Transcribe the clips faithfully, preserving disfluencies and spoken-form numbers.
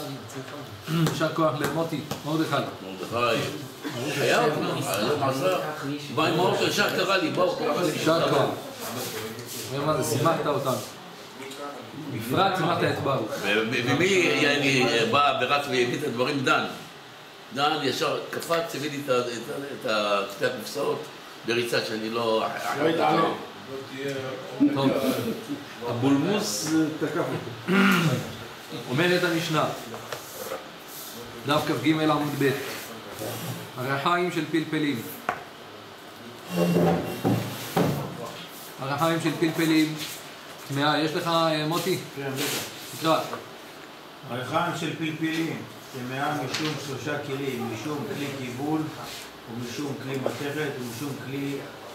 יישר כוח למוטי, מרדכי. מרדכי. חייב, היום עשה. בא עם האוטו, ישר קרא לי, בואו. יישר כוח. מה זה, שימחת אותנו. בפרט שימחת את ברוך. ומי בא ורץ והביא את הדברים? דן. דן ישר קפץ, הביא לי את שתי הקופסאות בריצה שאני לא... לא יתעלה. טוב, הבולמוס תקף אותו. אומרת המשנה, דף כ"ג עמוד ב', הריחיים של פלפלים. הריחיים של פלפלים, טמאה, יש לך מוטי? כן, בטח. תקרא. הריחיים של פלפלים, טמאה משום שלושה כלים, משום כלי קיבול, ומשום כלי מתכת, ומשום כלי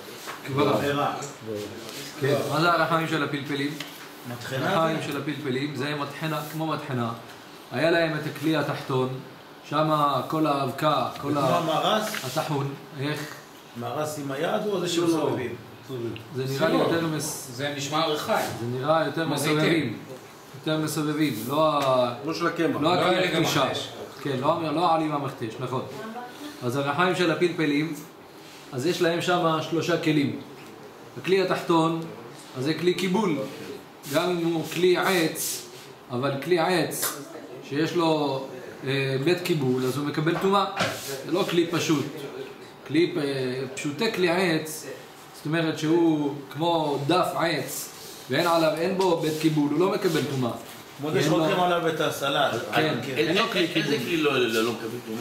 עבירה. כן, מה זה הריחיים של הפלפלים? מטחנה? הריחיים של הפלפלים, זה מטחנה, כמו מטחנה. היה להם את הכלי התחתון, שם כל האבקה, כל התחון, איך? מרס עם היד או זה שמסובבים? זה נראה לי יותר מס... זה נשמע ריחיים. זה נראה יותר מסובבים. יותר מסובבים, לא ה... לא של הקמח. לא הכלי הקלישה. כן, לא העלים המכתש, נכון. אז הריחיים של הפלפלים, אז יש להם שם שלושה כלים. הכלי התחתון, אז זה כלי קיבול. גם אם הוא כלי עץ, אבל כלי עץ שיש לו אה, בית קיבול, אז הוא מקבל טומאה. זה לא כלי פשוט. כלי פשוטי כלי עץ, זאת אומרת שהוא כמו דף עץ, ואין עליו, אין בו בית קיבול, הוא לא מקבל טומאה. כמו זה שחותכים עליו את הסלט. כן, אין לו כלי קיבול. איזה כלי לא מקבל טומאה?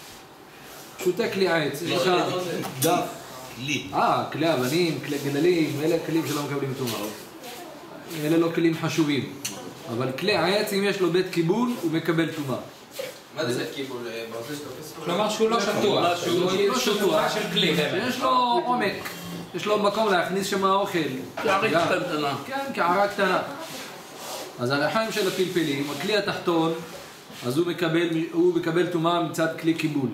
פשוטי כלי עץ, יש לך דף. כלי. אה, כלי אבנים, כלי גדלים, אלה כלים שלא מקבלים טומאה. אלה לא כלים חשובים. אבל כלי עץ, אם יש לו בית קיבול, הוא מקבל טומאה. מה זה בית קיבול? כלומר שהוא לא שטוח, שהוא שטוח של כלי. שיש לו עומק, יש לו מקום להכניס שם האוכל. כערה קטנה. כן, כערה קטנה. אז הריחיים של הפלפלים, הכלי התחתון, אז הוא מקבל, הוא מקבל טומאה מצד כלי קיבול.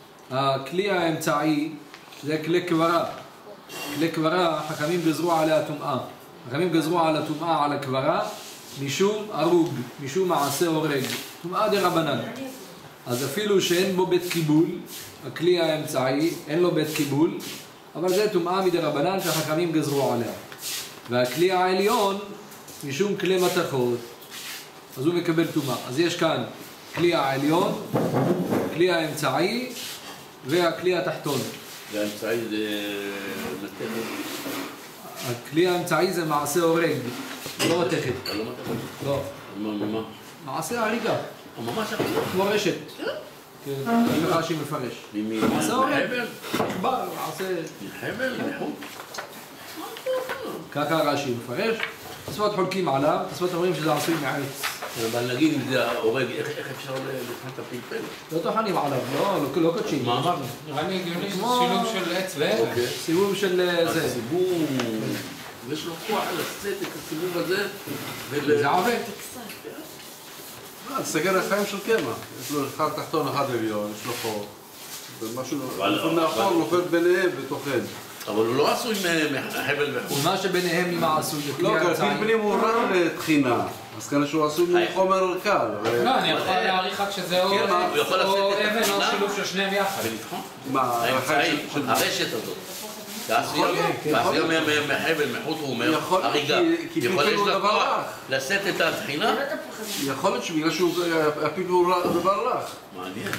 הכלי האמצעי זה כלי קברה. כלי קברה, חכמים גזרו עליה טומאה. חכמים גזרו על הטומאה, על הקברה, משום הרוג, משום מעשה הורג. טומאה דרבנן. אז אפילו שאין בו בית קיבול, הכלי האמצעי, אין לו בית קיבול, אבל זה טומאה מדרבנן שהחכמים גזרו עליה. והכלי העליון, משום כלי מתכות, אז הוא מקבל טומאה. אז יש כאן כלי העליון, כלי האמצעי והכלי התחתון. והאמצעי זה מתכת? הכלי האמצעי זה מעשה הורג, לא מתכת. לא מתכת? לא. מה, מה? מעשה הריגה. ממש הריגה? כמו רשת. כן, אני רש"י מפרש. מעשה הורג. מחבל? מחבר, מעשה... מחבל? מחוט? ככה רש"י מפרש. תוספות חולקים עליו, תוספות אומרים שזה עשוי מעץ. אבל נגיד אם זה הורג, איך אפשר לבחון את הפלפל? לא טוחנים עליו, לא קודשים. מה אמרנו? נראה לי הגיוני שילוב של עץ ואבן. סיבוב של זה. סיבוב. ויש לו כוח לשאת את הסיבוב הזה. זה עובד. סגר החיים של קמח. יש לו אחד תחתון, אחד עליון, יש לו חור. ומשהו מאחור נופל ביניהם וטוחן. אבל הוא לא עשוי מחבל וחוט. ומה שביניהם עם העשוי זה כלי לא, האמצעי. פלפלים הוא רק לתחינה. אז כאן שהוא עשוי מחומר קל. לא, אני יכול להעריך רק שזה או אבן או שילוב של שניהם יחד. מה, האמצעי, הרשת הזאת. תעשיה מחבל, מחוט, הוא אומר, הריגה. יכול יש לה כוח לשאת את התחינה? יכול להיות שבגלל שהפלפל הוא דבר רך. מעניין.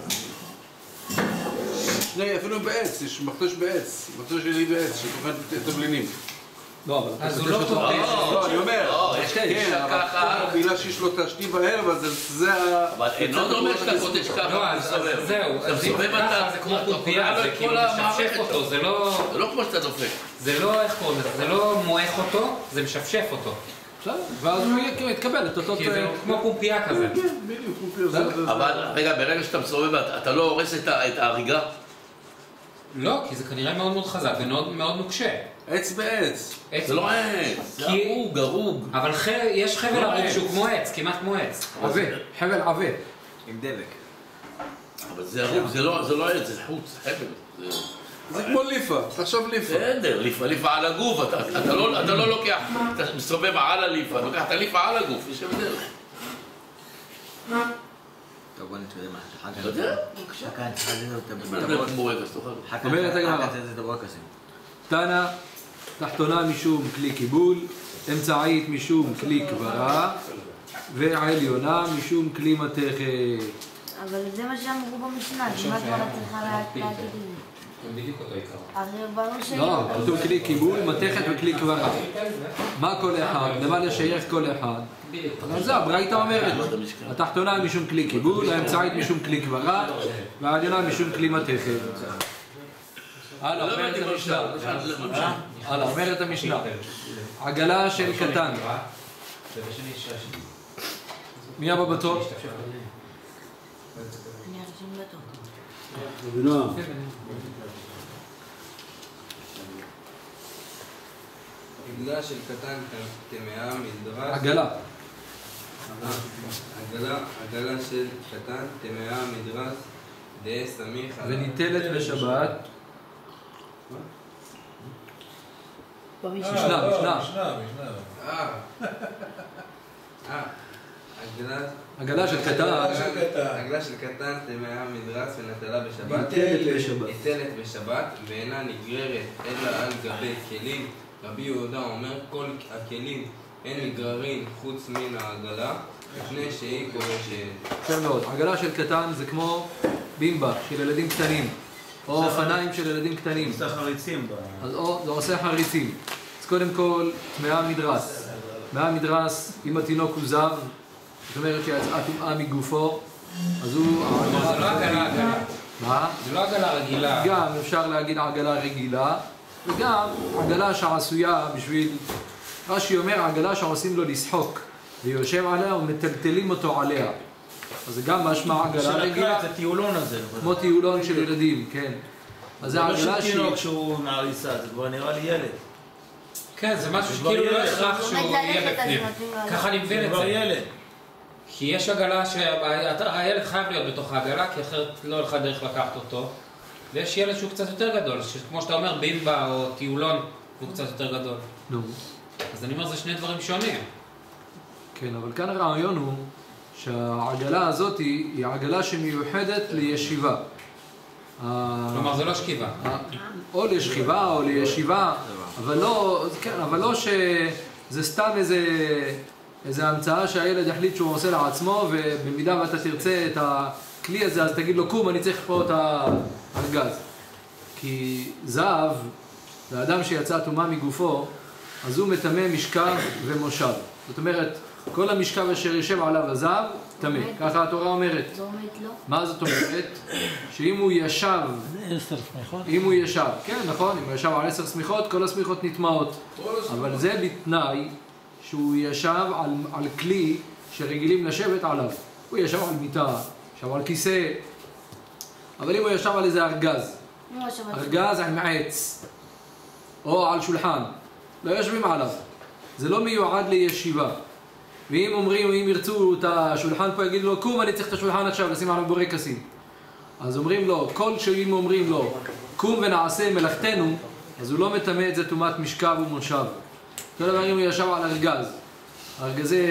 אפילו בעץ, יש מכתש בעץ, מכתש שלי בעץ, שטוחן תבלינים. לא, אבל... אז הוא לא טועה. לא, אני אומר, יש כן, אבל בגלל שיש לו את השתי בערב, אז זה ה... אבל אינו דומה שאתה קודש ככה, לא, אז זהו, אז אם זה ככה זה כמו קופייה, זה כאילו משפשף אותו, זה לא... זה לא כמו שאתה דופק. זה לא, איך קוראים לזה, זה לא מועך אותו, זה משפשף אותו. ואז הוא יתקבל את אותו... כי זה כמו קופייה כזה. כן, בדיוק, קופיה. אבל רגע, ברגע שאתה מסובב, אתה לא הורס את ההריגה? לא, כי זה כנראה מאוד מאוד חזק ומאוד נוקשה. עץ בעץ. זה לא עץ, זה הרוג, הרוג. אבל יש חבל הרוג שהוא כמו עץ, כמעט כמו עץ. עבה, חבל עבה. עם דבק. אבל זה הרוג, זה לא עץ, זה חוץ, חבל. זה כמו ליפה, תחשוב ליפה. בסדר, ליפה, ליפה על הגוף, אתה לא לוקח, אתה מסובב על הליפה, לוקח את הליפה על הגוף, יש הבדל. בוא נתקדם מה אתה יודע? חכה, מה נדבר כמו בורקס, תאכל? אומרת הגמרא. חכה, זה בורקסים. תנא, תחתונה משום כלי קיבול, אמצעית משום כלי קברה, ועליונה משום כלי מתכת. אבל זה מה שאמרו במשנה, כמעט כבר צריכה להגיד את זה. הם בדיוק אותו עיקר. הרי ברור ש... לא, כתוב כלי קיבול, מתכת וכלי קברה. מה כל אחד? למה לשייך כל אחד? אבל זה הברייתא אומרת. התחתונה משום כלי קיבול, האמצעית משום כלי קברה, והעליונה משום כלי מתכת. הלאה, אומרת המשנה. הלאה, אומרת המשנה. עגלה של קטן. מי הבא בתור? אני ארשום בתור. ונועם. עגלה של קטן טמאה מדרס. עגלה. עגלה, עגלה של קטן טמאה מדרס דה סמיך. וניטלת בשבת. משנה, משנה. אה. אה. עגלה. עגלה של קטן. עגלה של קטן טמאה מדרס ונטלה בשבת. ניטלת בשבת. ניטלת בשבת ואינה נגררת אלא על גבי כלים. רבי יהודה אומר כל הכלים אין נגררים חוץ מן העגלה לפני שהיא כובשת. יפה מאוד. עגלה של קטן זה כמו בימבה של ילדים קטנים, או אופניים של ילדים קטנים. עושה חריצים. אז או, זה עושה חריצים. אז קודם כל, טמאה מדרס. טמאה מדרס, אם התינוק הוא זב, זאת אומרת שיצאה טומאה מגופו, אז הוא... זה לא עגלה עגלה. מה? זה לא עגלה רגילה. גם אפשר להגיד עגלה רגילה, וגם עגלה שעשויה בשביל... רש"י אומר עגלה שעושים לו לשחוק, ויושב עליה ומטלטלים אותו עליה. אז זה גם משמע עגלה רגילה. זה טיולון הזה. כמו טיולון של ילדים, כן. אז זה עגלה זה לא שהיא... תינוק שהוא מעריסה, זה כבר נראה לי ילד. כן, זה משהו שכאילו לא הכרח שהוא יהיה בפנים. ככה אני מבין את זה כבר זה. ילד. כי יש עגלה שהילד חייב להיות בתוך העגלה, כי אחרת לא לך דרך לקחת אותו. ויש ילד שהוא קצת יותר גדול, כמו שאתה אומר, בימבה או טיולון, הוא קצת יותר גדול. נו. אז אני אומר, זה שני דברים שונים. כן, אבל כאן הרעיון הוא שהעגלה הזאת היא עגלה שמיוחדת לישיבה. כלומר, זה לא שכיבה. או לשכיבה או לישיבה, אבל לא, כן, אבל לא שזה סתם איזה, איזה המצאה שהילד יחליט שהוא עושה לעצמו, ובמידה ואתה תרצה את הכלי הזה, אז תגיד לו, קום, אני צריך פה את הארגז. כי זהב, לאדם שיצא טומאה מגופו, אז הוא מטמא משכב ומושב. זאת אומרת, כל המשכב אשר יושב עליו הזהב, טמא. ככה התורה אומרת. זה עומד לו? מה זאת אומרת? שאם הוא ישב... עשר סמיכות? אם הוא ישב, כן, נכון, אם הוא ישב על עשר סמיכות, כל הסמיכות נטמעות. אבל זה בתנאי שהוא ישב על, על כלי שרגילים לשבת עליו. הוא ישב על מיטה, ישב על כיסא, אבל אם הוא ישב על איזה ארגז, ארגז עם עץ, או על שולחן, לא יושבים עליו. זה לא מיועד לישיבה. ואם אומרים, אם ירצו את השולחן פה, יגידו לו, קום, אני צריך את השולחן עכשיו, לשים עליו בורקסים. אז אומרים לו, כל שאם אומרים לו, קום ונעשה מלאכתנו, אז הוא לא מטמא את זה טומאת משכב ומושב. אותו דבר אם הוא ישב על ארגז, ארגזי,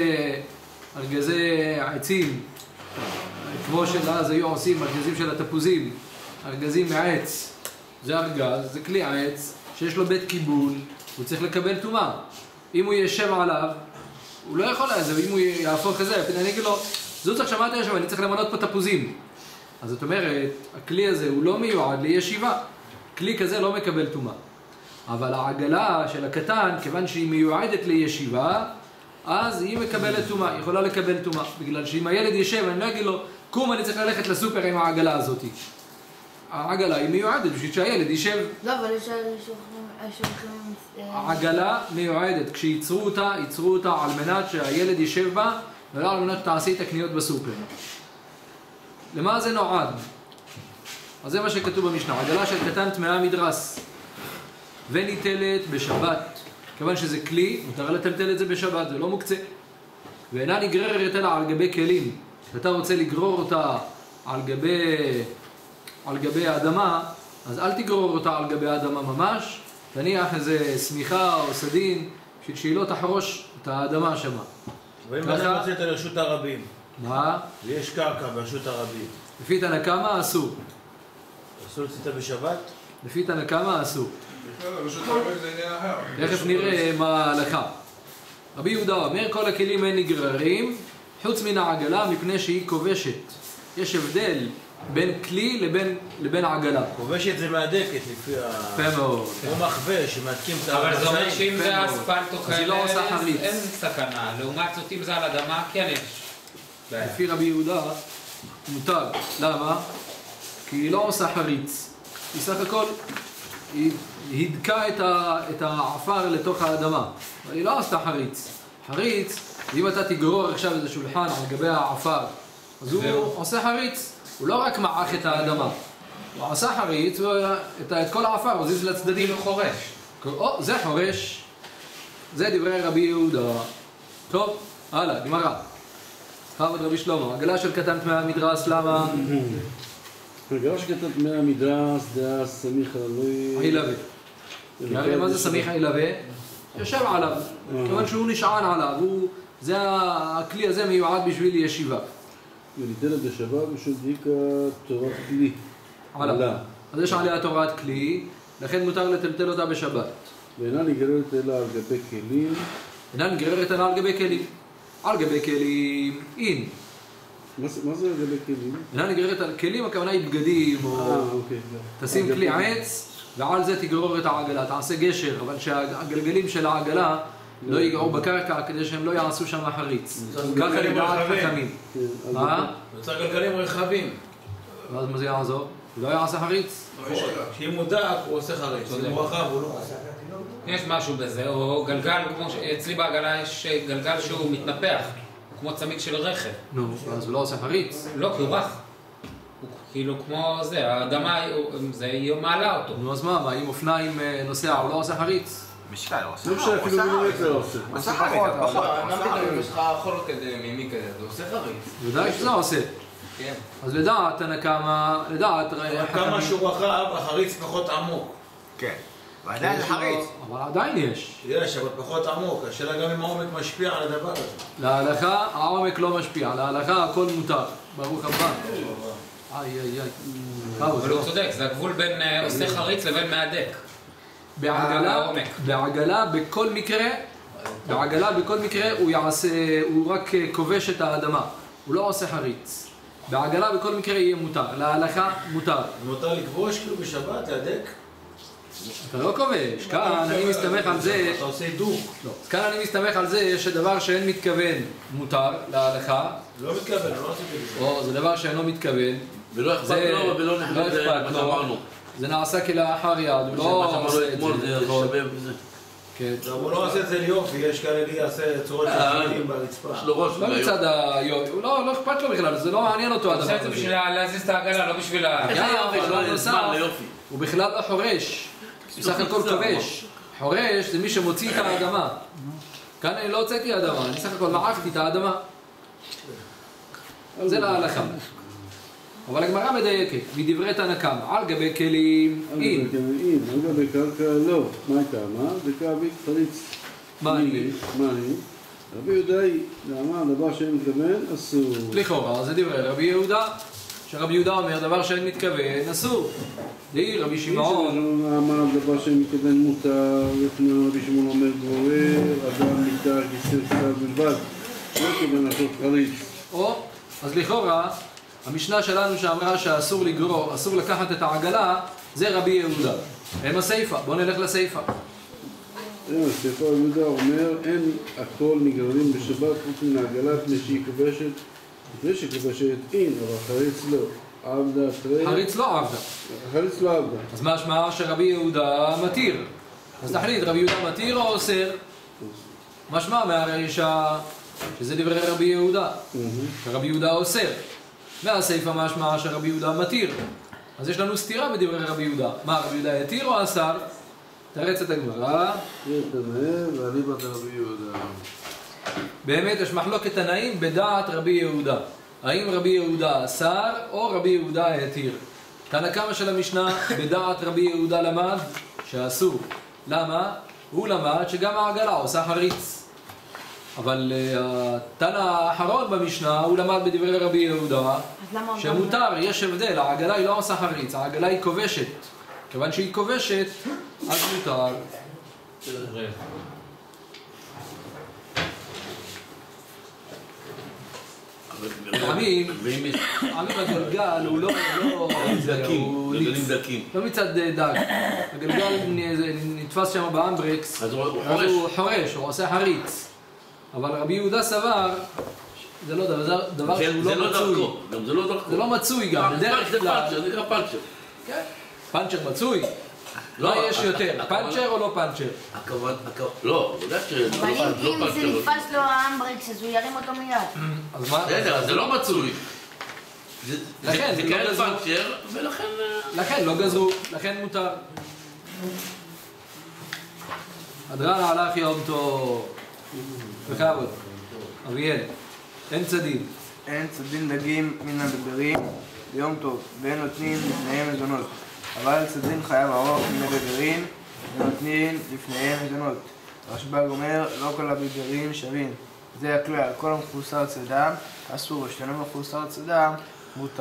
ארגזי עצים, כמו שאז היו עושים, ארגזים של התפוזים, ארגזים מעץ, זה ארגז, זה כלי עץ, שיש לו בית קיבול, הוא צריך לקבל טומאה. אם הוא ישב עליו, הוא לא יכול לעזוב, אם הוא יהפוך את זה, אני אגיד לו, זו צריך שמעת ישב, אני צריך למנות פה תפוזים. אז זאת אומרת, הכלי הזה הוא לא מיועד לישיבה. כלי כזה לא מקבל טומאה. אבל העגלה של הקטן, כיוון שהיא מיועדת לישיבה, אז היא מקבלת טומאה, היא יכולה לקבל טומאה. בגלל שאם הילד ישב, אני לא אגיד לו, קום, אני צריך ללכת לסופר עם העגלה הזאת. העגלה היא מיועדת בשביל שהילד יישב. לא, אבל יש שולחים... העגלה מיועדת, כשיצרו אותה, יצרו אותה על מנת שהילד יישב בה, ולא על מנת שתעשי את הקניות בסופר. למה זה נועד? אז זה מה שכתוב במשנה, עגלה של קטן טמאה מדרס וניטלת בשבת. כיוון שזה כלי, מותר לטלטל את זה בשבת, זה לא מוקצה. ואינה נגררת אלא על גבי כלים. כשאתה רוצה לגרור אותה על גבי, על גבי האדמה, אז אל תגרור אותה על גבי האדמה ממש, תניח איזה סמיכה או סדין, בשביל שהיא לא תחרוש את האדמה שמה. ואם אתה רוצה את לרשות הרבים? מה? ויש קרקע ברשות הרבים. לפי תנא קמא אסור. אסור לצאת בשבת? לפי תנא קמא אסור. רשות הרבים זה עניין אחר. תכף נראה מה ההלכה. רבי יהודה אומר, כל הכלים אין נגררים, חוץ מן העגלה מפני שהיא כובשת. יש הבדל בין כלי לבין, לבין עגלה. כובשת זה מהדקת לפי ה... יפה מאוד. או מחווה שמתקים את אבל זה אומר המשאית. שאם זה אספלט או אז היא לא כאלה, עושה חריץ. אין סכנה. לעומת זאת, אם זה על אדמה, כן יש. בעיה. לפי רבי יהודה מותר. למה? כי היא לא עושה חריץ. היא סך הכל, היא הדקה את, ה, את העפר לתוך האדמה. אבל היא לא עשתה חריץ. חריץ, אם אתה תגרור עכשיו איזה שולחן על גבי העפר, אז הוא זהו. עושה חריץ. הוא לא רק מעך את האדמה. הוא עשה חריץ, ואת, את כל העפר הוא זיז לצדדים. כאילו חורש. או, זה חורש. זה דברי רבי יהודה. טוב, הלאה, גמרא. חבוד רבי שלמה, עגלה של קטן טמא המדרס, למה? הגרש כתב מהמדרס, דעה סמיך עלוי... עילווה. הרי מה זה סמיך עילווה? יושב עליו, כיוון שהוא נשען עליו, הוא... זה הכלי הזה מיועד בשביל ישיבה. וניתנת בשבת בשביל דיקה תורת כלי. עליו. אז יש עליה תורת כלי, לכן מותר לטלטל אותה בשבת. ואינה נגררת אלא על גבי כלים. אינה נגררת אלא על גבי כלים. על גבי כלים, אין. מה זה מה זה על גבי כלים? אינה נגררת על כלים, הכוונה היא בגדים, אה, או... אוקיי. תשים כלי עץ, ועל זה תגרור את העגלה, תעשה גשר, אבל שהגלגלים של העגלה לא ייגעו בקרקע כדי שהם לא יעשו שם חריץ. ככה לדעת חכמים. מה? יוצר גלגלים רחבים. ואז מה זה יעזור? הוא לא יעשה חריץ? כשאם הוא דק הוא עושה חריץ, אם הוא רחב הוא לא. יש משהו בזה, או גלגל, כמו שאצלי בעגלה יש גלגל שהוא מתנפח, כמו צמיג של רכב. נו, אז הוא לא עושה חריץ. לא, כי הוא רך. הוא כאילו כמו זה, האדמה, זה היא מעלה אותו. נו, אז מה, מה, אם אופניים נוסע, הוא לא עושה חריץ? משקל, הוא עושה לא משנה, אפילו מילימטר עושה. עושה פחות, פחות. גם פתאום יש לך חול כזה, מימי כזה, זה עושה חריץ. ודאי שזה עושה. כן. אז לדעת תנא קמא, לדעת כמה שהוא רחב, החריץ פחות עמוק. כן. ועדיין זה חריץ. אבל עדיין יש. יש, אבל פחות עמוק. השאלה גם אם העומק משפיע על הדבר הזה. להלכה העומק לא משפיע, להלכה הכל מותר. ברוך הבא. איי איי איי. אבל הוא צודק, זה הגבול בין אה, עושה חריץ לבין מהדק. בעגלה, העומק. בעגלה בכל מקרה, בעגלה בכל מקרה הוא יעשה, הוא רק כובש את האדמה. הוא לא עושה חריץ. בעגלה בכל מקרה יהיה מותר. להלכה מותר. מותר לכבוש כאילו בשבת, להדק? אתה לא כובש. כאן אני מסתמך על זה... אתה עושה דוק. לא. כאן אני מסתמך על זה שדבר שאין מתכוון מותר להלכה. לא מתכוון, לא עשיתי את זה. או זה דבר שאינו מתכוון. ולא אכפת זה- לו ולא לא נחמד אכפת מה לו. שאמרנו. זה נעשה כלאחר יד, הוא מה לא שאמרנו עושה את אתמול זה זה. שווה וזה. כן. הוא לא עושה את זה ליופי, יש כאלה לי יעשה צורות של אה, חלקים ברצפה. יש לו ראש. לא מהיום. מצד היופי, הוא לא לא אכפת לו בכלל, זה לא מעניין אותו הוא הדבר עושה את זה הזה. בשביל להזיז את העגלה, לא בשביל ה... איך גם, היופי אבל שלו, בנוסף, זמן ליופי. הוא בכלל לא חורש, הוא סך הכל כובש. חורש זה מי שמוציא את האדמה. כאן אני לא הוצאתי אדמה, אני סך הכל מעכתי את האדמה. זה להלכה. אבל הגמרא מדייקת, מדברי תנא קמא, על גבי כלים, על אין. גבי כלים, אין. על גבי קרקע לא. מה הייתה? מה? דקה חריץ. מה אני? מה אני? רבי יהודה היא, למה הדבר שאין מתכוון, אסור. לכאורה, זה דברי רבי יהודה, שרבי יהודה אומר דבר שאין מתכוון, אסור. דהי רבי שמעון, למה הדבר שאין מתכוון מותר, לפני רבי שמעון אומר גורר, אדם מתר כיסר קצת בלבד, לא כיוון לעשות חריץ. או, אז לכאורה, המשנה שלנו שאמרה שאסור לגרור, אסור לקחת את העגלה, זה רבי יהודה. הם הסיפה, בואו נלך לסיפה. זה ספר יהודה אומר, אין הכל נגררים בשבת חוץ מן העגלה לפני שהיא כובשת, לפני שהיא כובשת אין, אבל חריץ לא. עבדה תראה, חריץ לא עבדה. חריץ לא עבדה. אז משמע שרבי יהודה מתיר. אז תחליט, רבי יהודה מתיר או אוסר? משמע מהרישה שזה דברי רבי יהודה, שרבי יהודה אוסר. מהסיפה משמע שרבי יהודה מתיר. אז יש לנו סתירה בדברי רבי יהודה. מה, רבי יהודה יתיר או אסר? תרץ את הגמרא. תראה תנאה ואליבא דרבי יהודה. באמת יש מחלוקת תנאים בדעת רבי יהודה. האם רבי יהודה אסר או רבי יהודה התיר? תנא קמא של המשנה בדעת רבי יהודה למד שאסור. למה? הוא למד שגם העגלה עושה חריץ. אבל התנא האחרון במשנה, הוא למד בדברי רבי יהודה, שמותר, יש הבדל, העגלה היא לא עושה חריץ, העגלה היא כובשת. כיוון שהיא כובשת, אז מותר. עמים, עמים הגלגל הוא לא, הוא לא מצד דג, הגלגל נתפס שם באמברקס, אז הוא חורש, הוא עושה חריץ, אבל רבי יהודה סבר, זה לא דבר שהוא לא מצוי, זה לא מצוי גם, בדרך כלל, זה נקרא פנצ'ר. פנצ'ר מצוי? לא יש יותר, פנצ'ר או לא פנצ'ר? הכבוד, לא, בגלל שזה לא פנצ'ר. אבל אם זה נתפס לו האמברקס, אז הוא ירים אותו מיד. אז מה? זה לא מצוי. לכן, זה כאלה פנצ'ר, ולכן... לכן לא גזרו, לכן מותר. אדרן הלך יום טוב. בכבוד. אביאל, אין צדין. אין צדין דגים מן הבברים ביום טוב, ואין נותנים לפניהם מזונות. אבל צדין חייב ארוך מן הבברים, ונותנים לפניהם מזונות. רשב"ג אומר, לא כל הבברים שווים. זה הכלל, כל המחוסר צדם אסור, ושאינו מחוסר צדם מותר.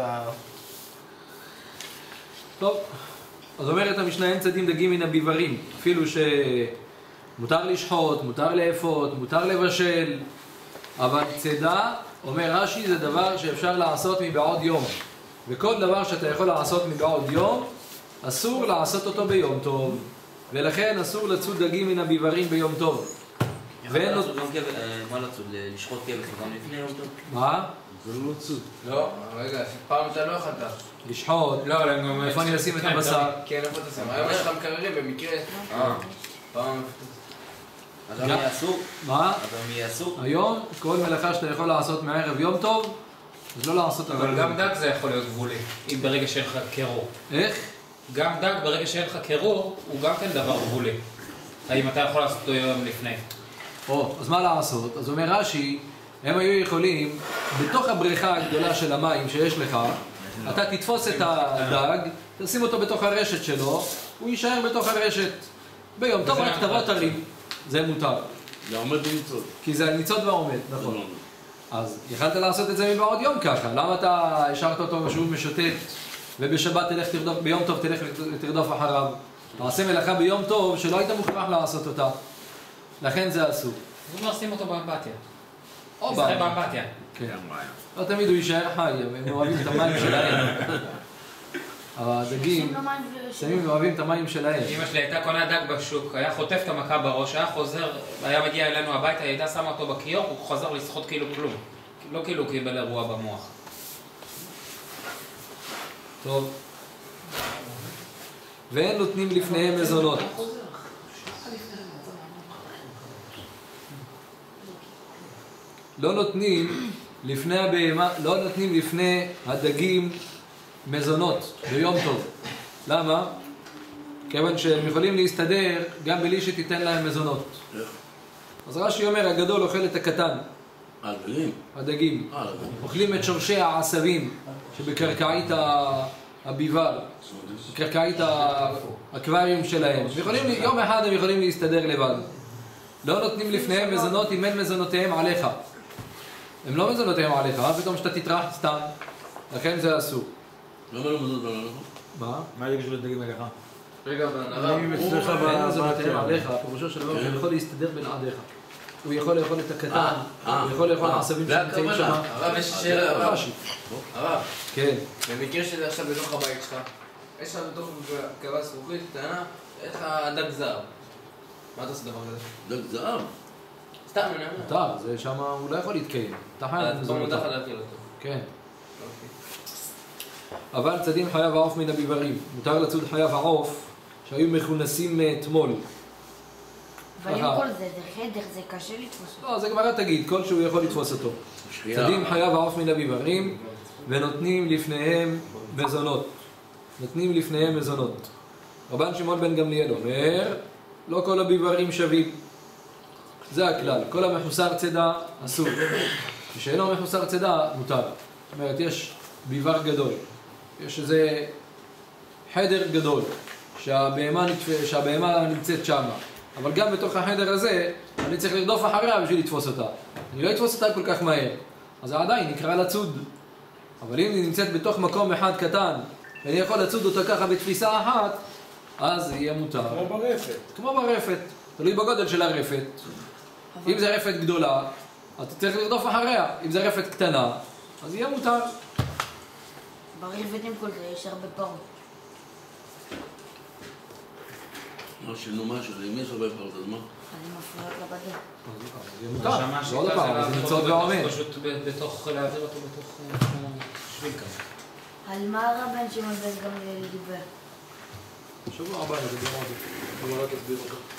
טוב, אז אומרת המשנה, אין צדים דגים מן הביברים, אפילו שמותר לשחוט, מותר לאפות, מותר לבשל, אבל צדה, אומר רש"י, זה דבר שאפשר לעשות מבעוד יום. וכל דבר שאתה יכול לעשות מבעוד יום, אסור לעשות אותו ביום טוב, ולכן אסור לצוד דגים מן הביברים ביום טוב. ואין לצוד גם כבש, מה לצוד? לשחוט כבש גם לפני יום טוב? מה? זה לא צוד. לא, רגע, פעם אתה לא יכולת. לשחוט? לא, אבל אני אומר... איפה אני אשים את הבשר? כן, איפה אתה שם? היום יש לך מקררים במקרה. אה, פעם... אז הם יעשו? מה? אז הם יעשו? היום, כל מלאכה שאתה יכול לעשות מערב יום טוב, אז לא לעשות... אבל גם דג זה יכול להיות גבולי, אם ברגע שאין לך קירור. איך? גם דג ברגע שאין לך קירור, הוא גם כן דבר גבולי. האם אתה יכול לעשות אותו יום לפני? או, אז מה לעשות? אז אומר רש"י, הם היו יכולים, בתוך הבריכה הגדולה של המים שיש לך, אתה תתפוס את הדג, תשים אותו בתוך הרשת שלו, הוא יישאר בתוך הרשת. ביום טוב רק תבוא תרים, זה מותר. זה עומד בניצוד. כי זה הניצוד והעומד, נכון. אז יכלת לעשות את זה מבעוד יום ככה, למה אתה השארת אותו שהוא משוטט, ובשבת תלך תרדוף, ביום טוב תלך תרדוף אחריו? תעשה מלאכה ביום טוב שלא היית מוכרח לעשות אותה. לכן זה אסור. הוא אומר שים אותו באמבטיה. או ישחק באמבטיה. כן. לא תמיד הוא יישאר חי, הם אוהבים את המים שלהם. הדגים, שמים אוהבים את המים שלהם. אמא שלי הייתה קונה דג בשוק, היה חוטף את המכה בראש, היה חוזר, היה מגיע אלינו הביתה, היא הייתה שמה אותו בכיור, הוא חזר לשחות כאילו כלום. לא כאילו קיבל אירוע במוח. טוב. ואין נותנים לפניהם מזונות. לא נותנים לפני הבהמה, לא נותנים לפני הדגים מזונות ביום טוב. למה? כיוון שהם יכולים להסתדר גם בלי שתיתן להם מזונות. אז רש"י אומר, הגדול אוכל את הקטן. הדגים? הדגים. אוכלים את שורשי העשבים שבקרקעית הביבר, בקרקעית האקווריום שלהם. יום אחד הם יכולים להסתדר לבד. לא נותנים לפניהם מזונות אם אין מזונותיהם עליך. הם לא מזונותיהם עליך, פתאום שאתה תטרח סתם. לכן זה אסור. למה לא מזונות עליך? מה? מה זה קשור לדגים עליך? רגע, והנרב... אין מזונותיהם עליך, פירושו של דבר שהוא יכול להסתדר בלעדיך. הוא יכול לאכול את הקטן, הוא יכול לאכול העשבים שנמצאים שם. הרב, יש שאלה, הרב. הרב. כן. במקרה שזה עכשיו בתוך הבית שלך, יש לך בתוך קרה זכוכית קטנה, יש לך דג זהב. מה אתה עושה דבר כזה? דג זהב? סתם, אני אומר. אתה, זה שם, הוא לא יכול להתקיים. אתה חייב אז פה מותר לך להטיל אותו. כן. אבל צדים חייב העוף מן הביברים. מותר לצוד חייב העוף שהיו מכונסים מאתמול. אבל עם כל זה, זה חדר, זה קשה לתפוס אותו. לא, זה גמרא תגיד, כל שהוא יכול לתפוס אותו. צדים חייב העוף מן הביברים ונותנים לפניהם מזונות. נותנים לפניהם מזונות. רבן שמעון בן גמליאל אומר, לא כל הביברים שווים. זה הכלל. כל המחוסר צדה אסור. כשאינו מחוסר צדה מותר. זאת אומרת, יש ביבר גדול. יש איזה חדר גדול שהבהמה, שהבהמה נמצאת שם. אבל גם בתוך החדר הזה, אני צריך לרדוף אחריה בשביל לתפוס אותה. אני לא אתפוס אותה כל כך מהר. אז זה עדיין נקרא לצוד. אבל אם היא נמצאת בתוך מקום אחד קטן, ואני יכול לצוד אותה ככה בתפיסה אחת, אז זה יהיה מותר. כמו ברפת. כמו ברפת. תלוי בגודל של הרפת. אם זה רפת גדולה, אז אתה צריך לרדוף אחריה. אם זה רפת קטנה, אז יהיה מותר. ברפת עם כל זה יש הרבה פרות. לא שינו משהו, אם יש הרבה פרות, אז מה? אני מפריעות לבדל. זה מותר. זה עוד פעם, זה נמצאות בעומד. פשוט בתוך, להעביר אותו בתוך שביל כזה. על מה הרבן שמעון בן גמליאל דיבר? שבוע הבא נדבר על זה. אבל לא תסביר אותו.